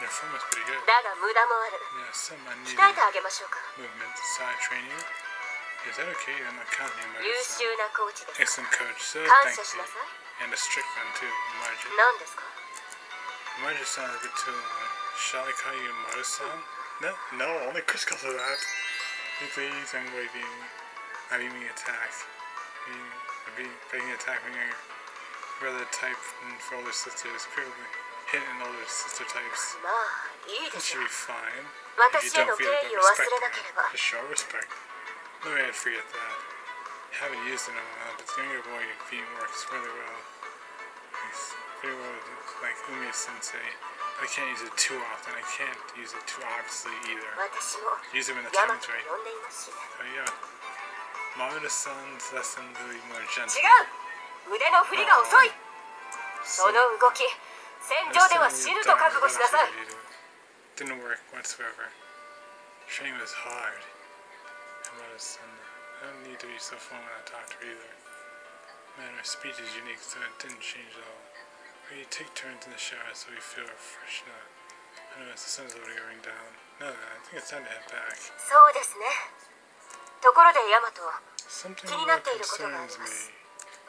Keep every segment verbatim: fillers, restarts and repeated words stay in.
Your form was pretty good. だが無駄もある。 Yeah, some unneeded 鍛えてあげましょうか。 movement. Side training. Is that okay? I'm not counting 優 Margie-san. 秀なコーチです。 Excellent coach. So 感 thank 謝し you. なさい。 And a strict one too, Margie. 何ですか？ Margie-san is a bit too long. Shall I call you Maru-san? No, no, only Chris calls her that. Please, I'm waving. I'm being attacked. I'm being being attacked when you're rather type for older sisters. Probably hit in older sister types. まあいいで That し should ょう。 be fine. If 私 you への don't 敬 feel it, 意 but を忘 respect れなければ。 me. Just show respect. No way I'd forget that. I haven't used it in a while, but the younger boy being works really well. He's pretty well with like Umiya Sensei. I can't use it too often. I can't use it too obviously either. 私も Use it when the ヤマ time's トと right. 呼んでいますしね。 Oh yeah. Maru-san's lessons will be more gentle. 違う。腕の振りが遅い。その動き、戦場では死ぬと覚悟しなさい。 Didn't work whatsoever. Training was hard. Maru-san, I don't need to be so fun when I talk to her either. Man, our speech is unique, so it didn't change at all. We take turns in the shower so we feel refreshed now. I know it's the sun's already going down. No, no, I think it's time to head back. そうですね。ところでヤマト、 Something 気になっ that ていることがあり concerns ま me. す。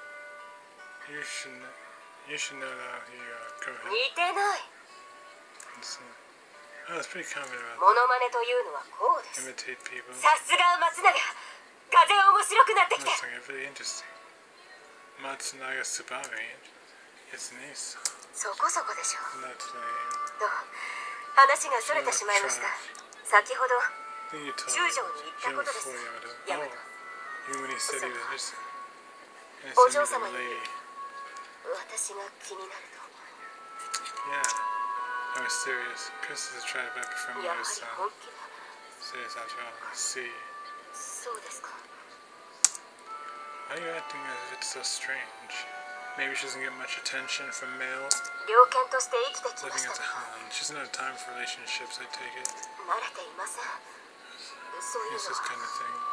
You should know, you should know now. You uh, go ahead. 似てない。 So, I was pretty confident about モノマネというのはこうです。 that. Imitate people. さすが松永。風面白くなってきて。 That's like really interesting. Matsunaga Tsubame. It's nice. そこそこでしょう。 Not lame. と話がそれてしまいました。先ほど Then you told 中将に言ったことです Jim Yamato. ヤマ Oh, ト。 you when he said he was just お innocent 嬢 little 様に lady. 私が気になる Yeah, I was serious. Chris is trying to back と。 from やはり my son. 本気だ。 Serious after all. I see. そうですか。 Why are you acting as if it's so strange? Maybe she doesn't get much attention from males. 猟犬として生きてきま Living し as た a が hound. She doesn't have time for relationships, I take it. 慣れていません。そういう It's の this は kind of thing.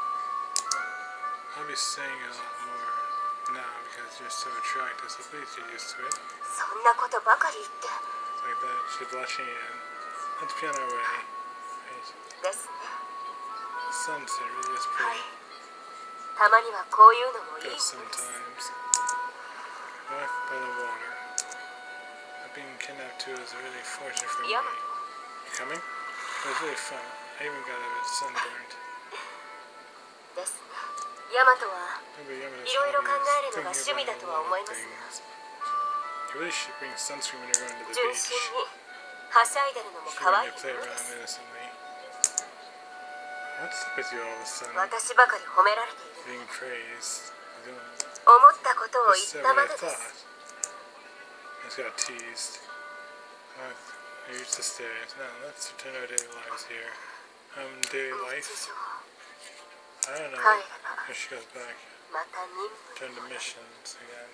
I'll be saying a lot more now because you're so attractive, so please get used to it. そんなことばかり言って It's like that. She's blushing in. Let's be on our way. Right. ですね。 The sunset really is は pretty. い。たまにはこういうのもいい Good ものです。 sometimes. Walk by the water. But being kidnapped too is really fortunate for me. Yamato. You coming? It was really fun. I even got a bit sunburned. ですね。ヤマトは Maybe Yamato's いろいろ考 hobby え is るのが thinking 趣味だ about と a は lot 思い of ますが、 things. You really should bring sunscreen when you're going to the 純 beach. 真にはしゃいでるのも You 可 when 愛い you も play ので around す。 innocently. What's up with you all of a sudden? 私ばかり褒められている。 Being praised. You don't 思ったことを言 just っ said た what ま I でで thought. す。 I just got teased. Uh, I reached the stairs. Now let's return our daily lives here. Um, daily 日 life? 常 I don't know. 帰れば If she goes back. また任 Turn 務 to に戻る missions again.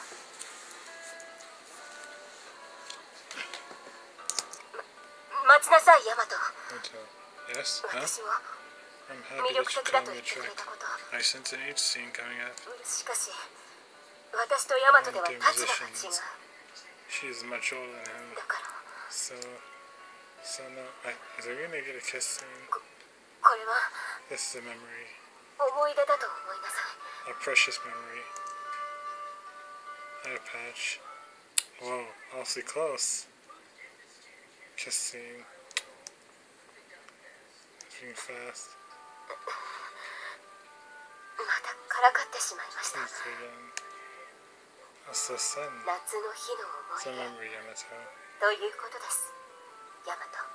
待ちなさいヤマト。 Until, yes? Huh? 私を I'm 魅 happy 力 that you 的だ call と me 言ってくれ attractive. たこと I sense an age scene coming up. しかし私とヤマトでは Dear 立場が違 musicians. う。 She's much older than him. だから So, so no. I, is there gonna get a kiss scene? これは This is a memory. 思い出だと思いなさい。 A precious memory. Eye patch. Whoa, awfully close. Kiss scene. Moving fast. またからかってしまいました。 Please again. That's so sudden. 夏の日の It's a 思い出 memory, Yamato. ということです。ヤマト。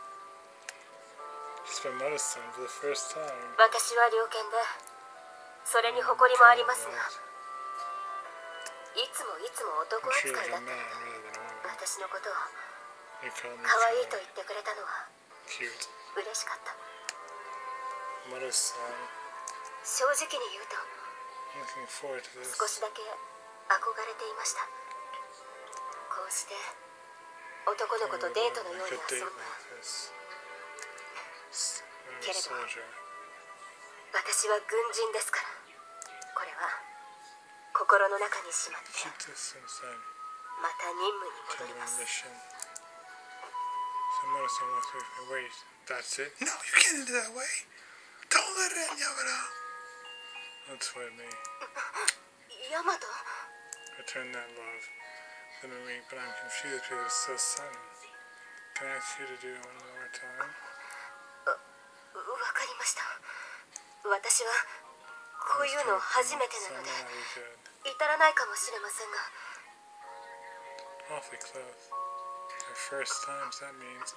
Just by Maru-san for the first time. 私は猟犬でそれに誇りもありますが、いつもいつも男 I'm 扱 treated い like だ a っ man た rather than a woman. 私のことを You call me 可愛いと child. 言ってくれたのは Cute. 嬉しかった。 Maru-san. 正直に言うと I'm looking forward to this. 少しだけ憧れていました。こうして男の子とデートのように Like a 遊 date んだ。 like this. S- I'm a Get it soldier. 私は軍人ですから。これは心の中にしまって Keep this inside. また任務に戻 Turn り to ま my す。 mission. So Yamato so looks away from me. Wait, that's it? No, you can't do it that way! Don't let it in, Yamato! Don't sweat me. ヤマト Return that love. Let me ring, but I'm confused because it's so sudden. Can I ask you to do it one more time? わかりました。私はこういうの初めてなので至らないかもしれませんが。 Awfully close. Our first times, that means.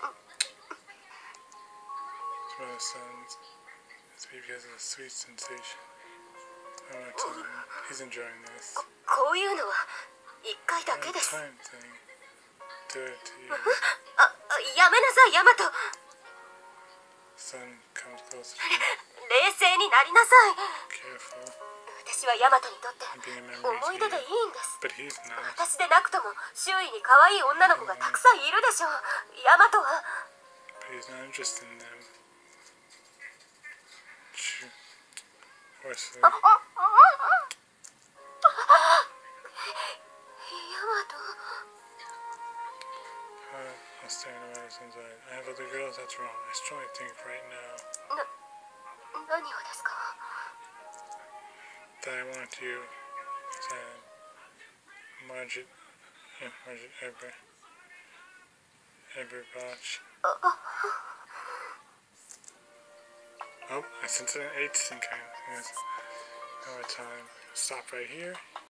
His mother sons. It's because of the sweet sensation. One more time. He's enjoying this. こういうのは一回だけ One です。 time thing. Do it to you. あ、やめなさい、ヤマト。 Son comes closer to me. 冷静になりなさい。 Careful. 私はヤマトにとって Being a memory 思 to い出でい you. いんです。 But he's not. 私でなくとも周囲に可愛い女の子がたくさんいるでしょう。ヤマトは But he's not interested in them. Shoo. Horse あ、あ、 food. あ、ヤマト Uh, I'm staring at my son's eyes. I have other girls? That's wrong. I strongly think right now な、何をですか that I want you, said Margit, uh, Margit Eber, Eberbach. Oh, I sent it an eight sync. Yes. Another time. Stop right here.